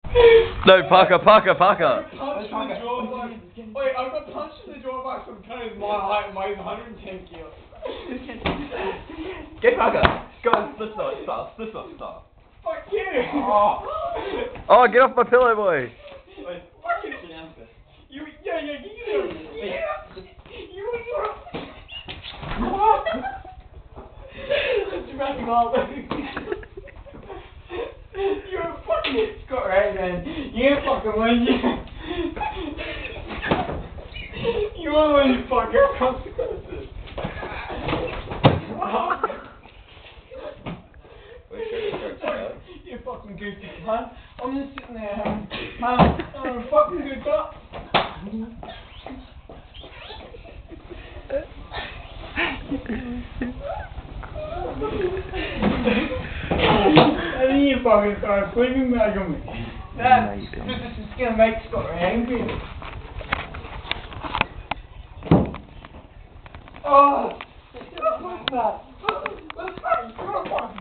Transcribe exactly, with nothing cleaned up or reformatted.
No, Parker, Parker, Parker. Punched in the jaw by, wait, I got punched in the jaw by some kind of my height and weighs one hundred ten kilos. Get Parker. Go on, split stop, stop, split stop, stop. Fuck you! Oh. Oh, get off my pillow, boy. Wait, Fuck you! You, yeah, yeah, you, you, yeah. You, you. It's wrapping all over. You're a fucking Scott, right, man? You ain't fucking one, you. You want one, you fuck your consequences. You fucking goofy cunt. I'm just sitting there having, having, having a fucking good time. And then you fucking start sleeping back on me. That, this is just gonna make Scott angry. Oh! What's that? What's that?